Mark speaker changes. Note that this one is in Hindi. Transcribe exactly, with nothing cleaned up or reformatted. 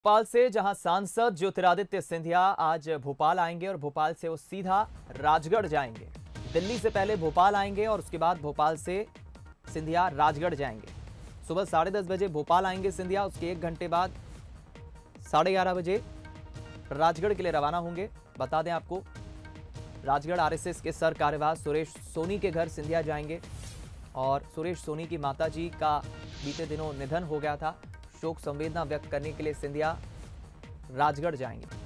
Speaker 1: भोपाल से जहां सांसद ज्योतिरादित्य सिंधिया आज भोपाल आएंगे और भोपाल से वो सीधा राजगढ़ जाएंगे। दिल्ली से पहले भोपाल आएंगे और उसके बाद भोपाल से सिंधिया राजगढ़ जाएंगे। सुबह साढ़े दस बजे भोपाल आएंगे सिंधिया, उसके एक घंटे बाद साढ़े ग्यारह बजे राजगढ़ के लिए रवाना होंगे। बता दें आपको, राजगढ़ आरएसएस के सर कार्यवाह सुरेश सोनी के घर सिंधिया जाएंगे और सुरेश सोनी की माताजी का बीते दिनों निधन हो गया था। शोक संवेदना व्यक्त करने के लिए सिंधिया राजगढ़ जाएंगे।